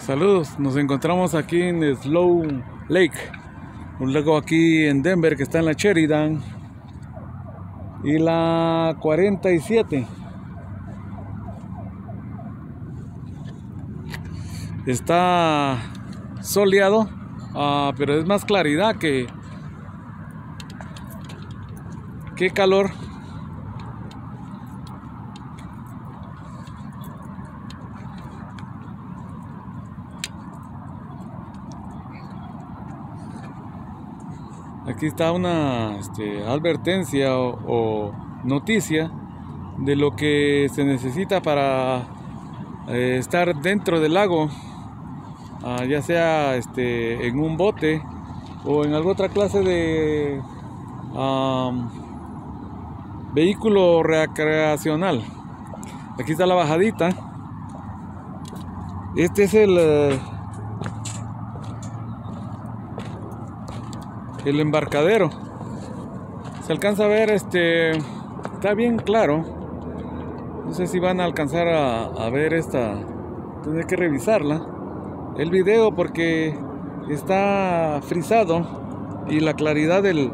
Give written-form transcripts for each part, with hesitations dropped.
Saludos, nos encontramos aquí en Slow Lake, un lago aquí en Denver que está en la Sheridan y la 47. Está soleado, pero es más claridad que calor. Aquí está una advertencia o noticia de lo que se necesita para estar dentro del lago, ya sea en un bote o en alguna otra clase de vehículo recreacional. Aquí está la bajadita. Este es el embarcadero. Se alcanza a ver, está bien claro. No sé si van a alcanzar a ver esta. Tendré que revisarla el video porque está frisado y la claridad del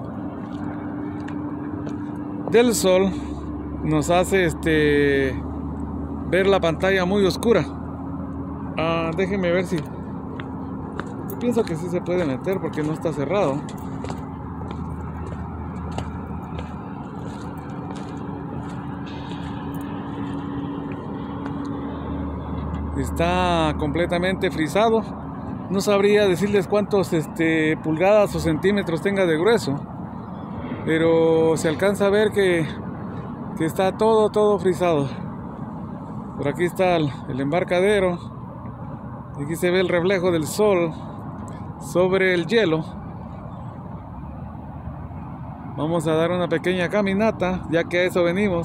sol nos hace ver la pantalla muy oscura. Déjenme ver si. Yo pienso que sí se puede meter porque no está cerrado. Está completamente frisado. No sabría decirles cuántos pulgadas o centímetros tenga de grueso, pero se alcanza a ver que está todo frisado. Por aquí está el embarcadero. Aquí se ve el reflejo del sol sobre el hielo. Vamos a dar una pequeña caminata, ya que a eso venimos.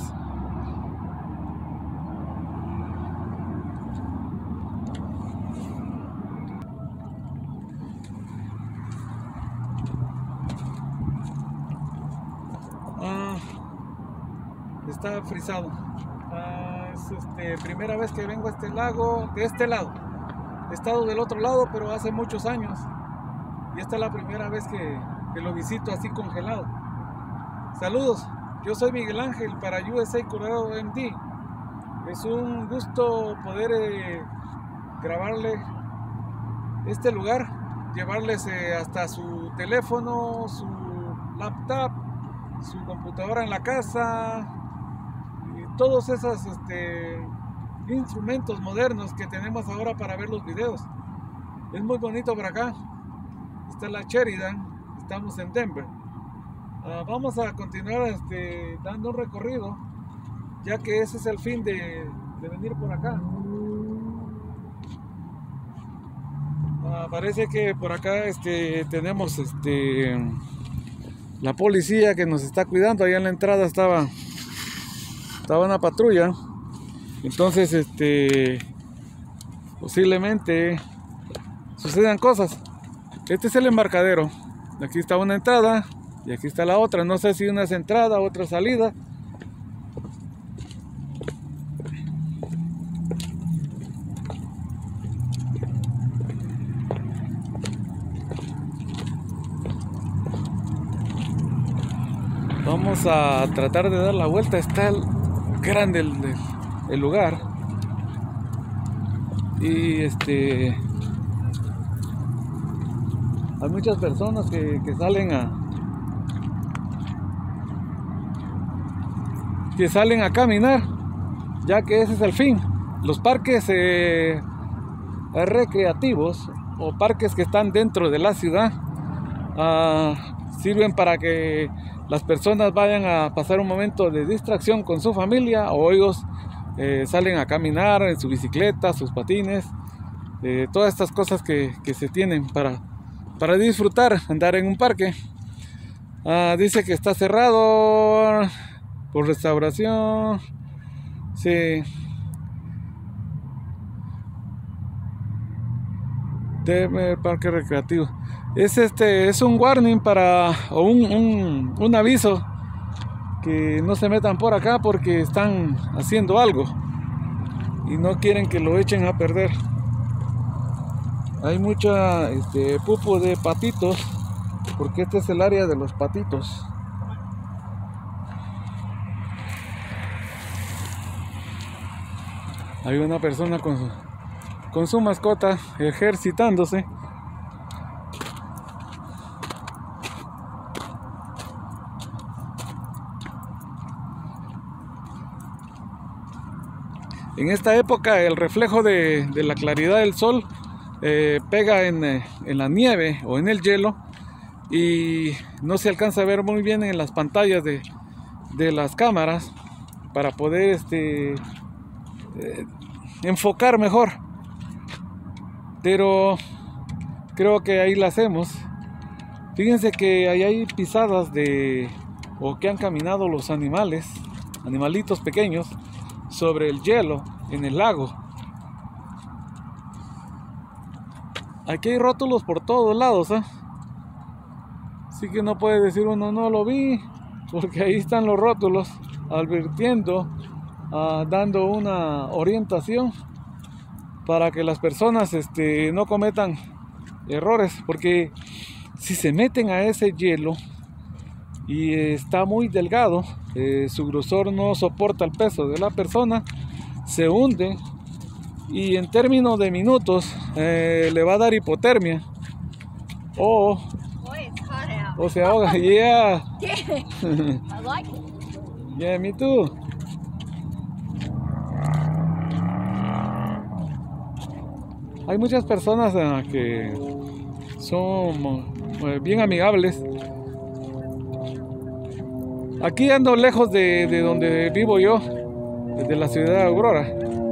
Está frisado. Es primera vez que vengo a este lago de este lado. He estado del otro lado, pero hace muchos años. Y esta es la primera vez que lo visito así congelado. Saludos, yo soy Miguel Ángel para USA Colorado MD. Es un gusto poder grabarle este lugar, llevarles hasta su teléfono, su laptop, su computadora en la casa y todos esos instrumentos modernos que tenemos ahora para ver los videos. Es muy bonito por acá. Está la Sheridan, estamos en Denver. Vamos a continuar dando un recorrido, ya que ese es el fin de venir por acá. Parece que por acá tenemos la policía que nos está cuidando. Allá en la entrada estaba una patrulla. Entonces posiblemente sucedan cosas. Este es el embarcadero. Aquí está una entrada y aquí está la otra. No sé si una es entrada, otra salida. Vamos a tratar de dar la vuelta. Está grande el lugar. Y hay muchas personas que salen a caminar, ya que ese es el fin. Los parques recreativos o parques que están dentro de la ciudad sirven para que las personas vayan a pasar un momento de distracción con su familia, o ellos salen a caminar en su bicicleta, sus patines, todas estas cosas que se tienen para disfrutar, andar en un parque. Dice que está cerrado por restauración. Sí. Denver Parque Recreativo. Es un warning o un aviso que no se metan por acá porque están haciendo algo y no quieren que lo echen a perder. Hay mucha pupo de patitos, porque este es el área de los patitos. Hay una persona con su mascota ejercitándose. En esta época el reflejo de la claridad del sol pega en la nieve o en el hielo y no se alcanza a ver muy bien en las pantallas de las cámaras para poder enfocar mejor, pero creo que ahí la hacemos. Fíjense que ahí hay pisadas o que han caminado los animalitos pequeños sobre el hielo en el lago. Aquí hay rótulos por todos lados, así que no puede decir uno no lo vi, porque ahí están los rótulos advirtiendo, dando una orientación para que las personas no cometan errores, porque si se meten a ese hielo y está muy delgado, su grosor no soporta el peso de la persona, se hunde y en términos de minutos le va a dar hipotermia o se ahoga. Yeah. I like it. Yeah, me too. Hay muchas personas que son bien amigables. Aquí ando lejos de donde vivo yo, de la ciudad de Aurora.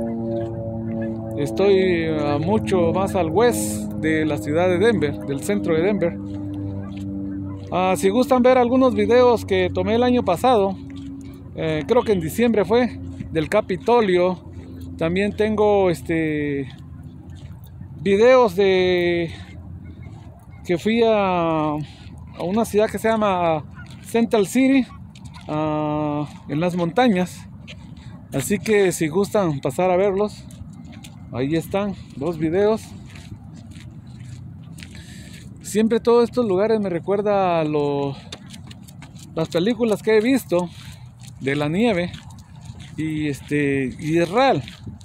Estoy mucho más al west de la ciudad de Denver, del centro de Denver. Si gustan ver algunos videos que tomé el año pasado, creo que en diciembre fue, del Capitolio. También tengo videos que fui a una ciudad que se llama Central City, en las montañas. Así que si gustan pasar a verlos, ahí están dos videos. Siempre todos estos lugares me recuerda a las películas que he visto de la nieve y es real.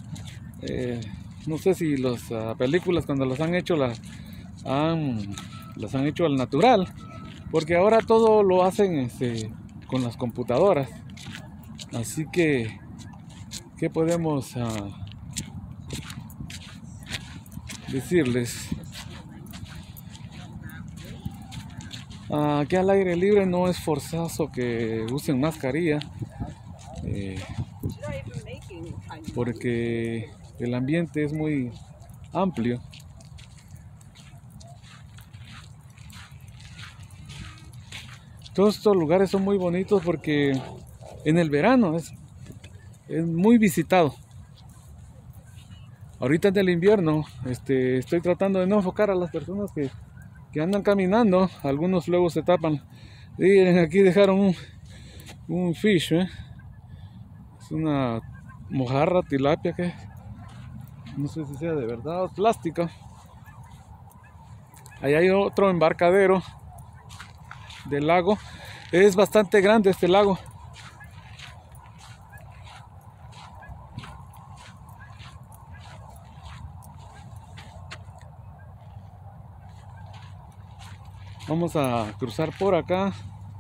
No sé si las películas cuando las han hecho las han hecho al natural, porque ahora todo lo hacen con las computadoras. Así que ¿qué podemos decirles? Aquí al aire libre no es forzoso que usen mascarilla, porque el ambiente es muy amplio. Todos estos lugares son muy bonitos porque en el verano es muy visitado. Ahorita en el invierno estoy tratando de no enfocar a las personas que andan caminando. Algunos luego se tapan. Miren, aquí dejaron un fish, es una mojarra, tilapia, que no sé si sea de verdad o plástica. Ahí hay otro embarcadero del lago. Es bastante grande este lago. Vamos a cruzar por acá.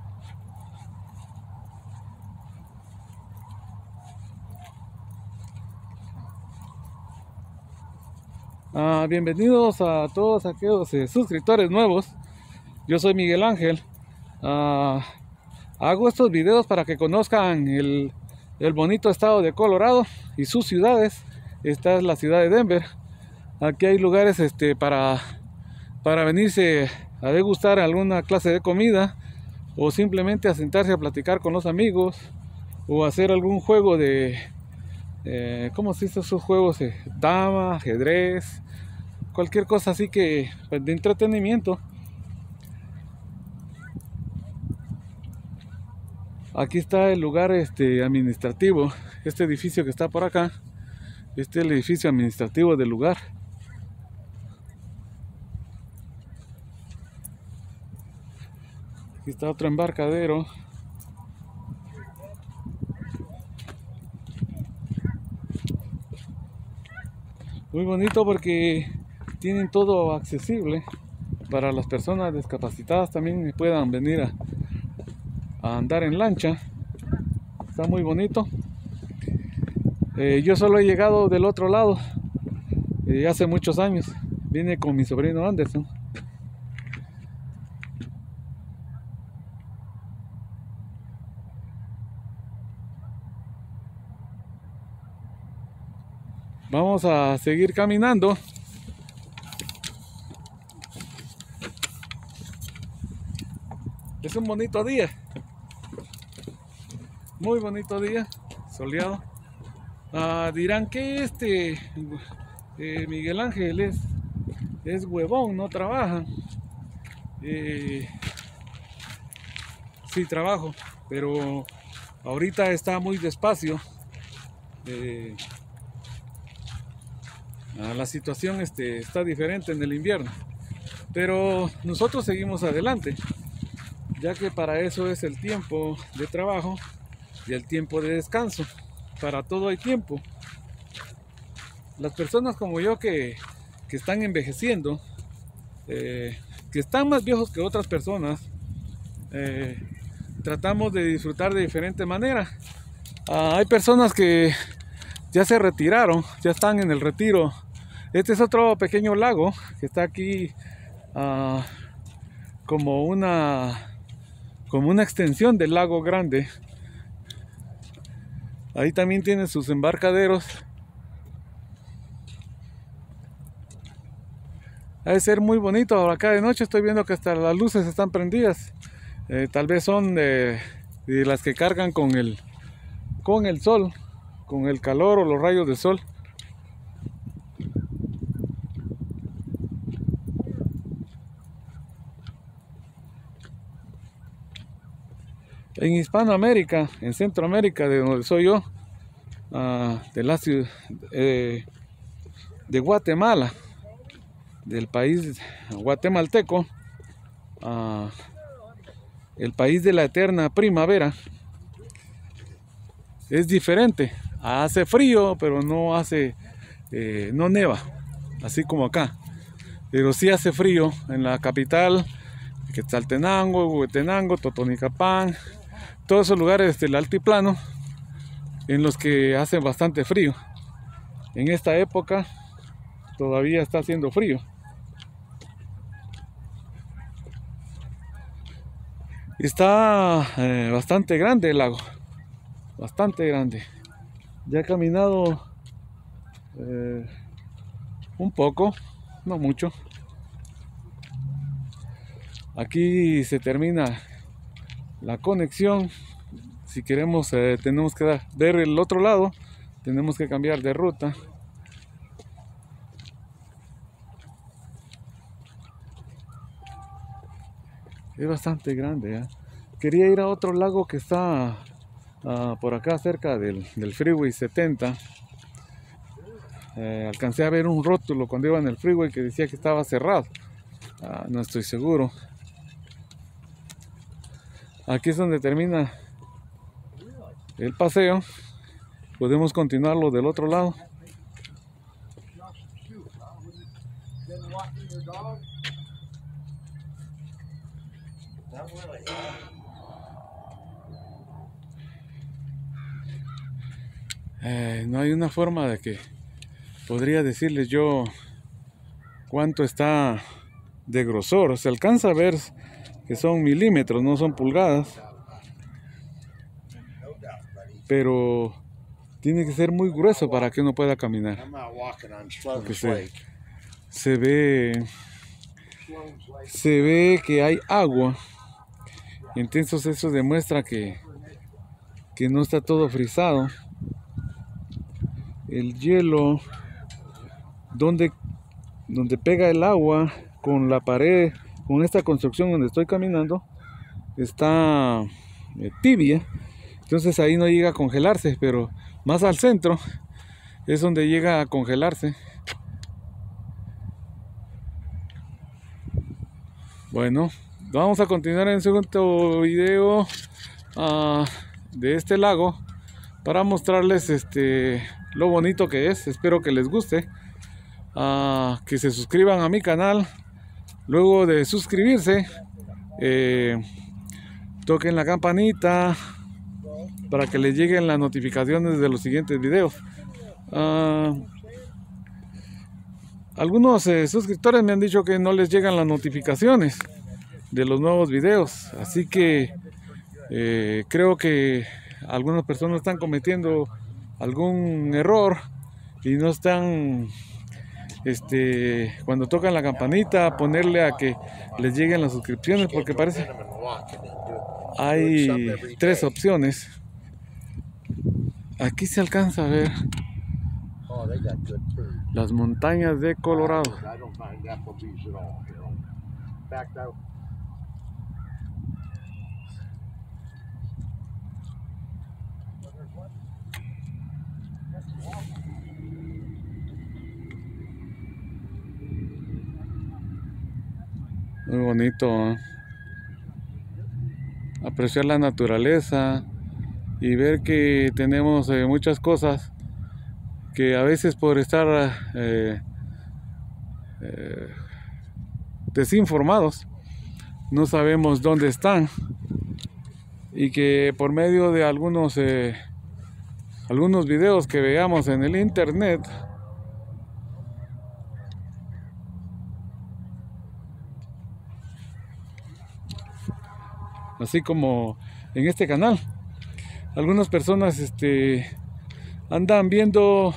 Bienvenidos a todos aquellos suscriptores nuevos. Yo soy Miguel Ángel. Hago estos videos para que conozcan el bonito estado de Colorado y sus ciudades. Esta es la ciudad de Denver. Aquí hay lugares para venirse a degustar alguna clase de comida, o simplemente a sentarse a platicar con los amigos, o hacer algún juego ¿cómo se dice esos juegos? Dama, ajedrez, cualquier cosa así que pues, de entretenimiento. Aquí está el lugar administrativo. Este edificio que está por acá, este es el edificio administrativo del lugar. Aquí está otro embarcadero. Muy bonito porque tienen todo accesible para las personas discapacitadas, también puedan venir a andar en lancha. Está muy bonito. Yo solo he llegado del otro lado hace muchos años. Vine con mi sobrino Anderson. Vamos a seguir caminando. Es un bonito día. Muy bonito día, soleado. Dirán que Miguel Ángel es huevón, no trabaja. Sí trabajo, pero ahorita está muy despacio. La situación está diferente en el invierno, pero nosotros seguimos adelante, ya que para eso es el tiempo de trabajo y el tiempo de descanso. Para todo hay tiempo. Las personas como yo que están envejeciendo, que están más viejos que otras personas, tratamos de disfrutar de diferente manera. Hay personas que ya se retiraron, ya están en el retiro. Este es otro pequeño lago que está aquí, como una extensión del lago grande. Ahí también tiene sus embarcaderos. Ha de ser muy bonito acá de noche. Estoy viendo que hasta las luces están prendidas. Tal vez son de las que cargan con el sol, con el calor o los rayos del sol. En Hispanoamérica, en Centroamérica, de donde soy yo, de la ciudad de Guatemala, del país guatemalteco, el país de la eterna primavera, es diferente. Hace frío, pero no neva, así como acá. Pero sí hace frío en la capital, Quetzaltenango, Huehuetenango, Totonicapán, todos esos lugares del altiplano en los que hace bastante frío. En esta época todavía está haciendo frío. Está bastante grande el lago, bastante grande. Ya he caminado un poco, no mucho. Aquí se termina la conexión. Si queremos, tenemos que ver el otro lado, tenemos que cambiar de ruta. Es bastante grande, ¿eh? Quería ir a otro lago que está por acá cerca del Freeway 70. Alcancé a ver un rótulo cuando iba en el freeway que decía que estaba cerrado. No estoy seguro. Aquí es donde termina el paseo. Podemos continuarlo del otro lado. No hay una forma de que podría decirles yo cuánto está de grosor. Se alcanza a ver que son milímetros, no son pulgadas, pero tiene que ser muy grueso para que uno pueda caminar, porque se ve que hay agua. Entonces eso demuestra que no está todo frisado. El hielo donde pega el agua con la pared, con esta construcción donde estoy caminando, está tibia. Entonces ahí no llega a congelarse, pero más al centro es donde llega a congelarse. Bueno, Vamos a continuar en el segundo video de este lago para mostrarles lo bonito que es. Espero que les guste. Que se suscriban a mi canal. Luego de suscribirse, toquen la campanita para que les lleguen las notificaciones de los siguientes videos. Algunos suscriptores me han dicho que no les llegan las notificaciones de los nuevos videos, así que creo que algunas personas están cometiendo algún error y no están cuando tocan la campanita ponerle a que les lleguen las suscripciones, porque parece hay 3 opciones. Aquí se alcanza a ver las montañas de Colorado. Muy bonito, ¿eh? Apreciar la naturaleza y ver que tenemos muchas cosas que a veces por estar desinformados no sabemos dónde están, y que por medio de algunos videos que veamos en el internet, así como en este canal, algunas personas andan viendo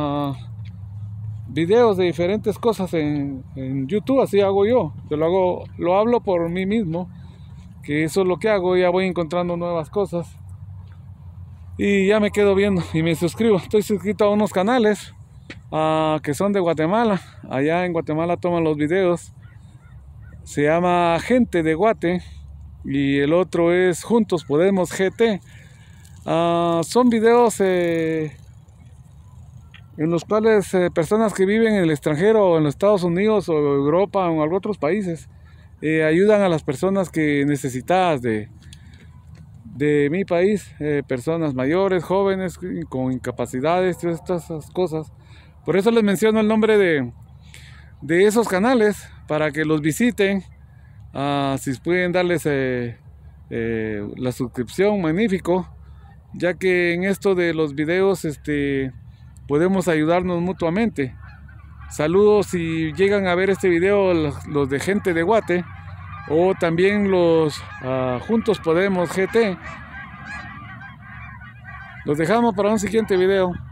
videos de diferentes cosas en YouTube. Así hago yo. Lo hablo por mí mismo, que eso es lo que hago. Ya voy encontrando nuevas cosas y ya me quedo viendo y me suscribo. Estoy suscrito a unos canales que son de Guatemala. Allá en Guatemala toman los videos. Se llama Gente de Guate y el otro es Juntos Podemos GT. Son videos en los cuales personas que viven en el extranjero, o en los Estados Unidos o Europa o en otros países, ayudan a las personas que necesitadas de mi país, personas mayores, jóvenes, con incapacidades, todas estas cosas. Por eso les menciono el nombre de esos canales, para que los visiten. Si pueden darles la suscripción, magnífico, ya que en esto de los videos podemos ayudarnos mutuamente. Saludos si llegan a ver este video los de Gente de Guate, o también los Juntos Podemos GT. Los dejamos para un siguiente video.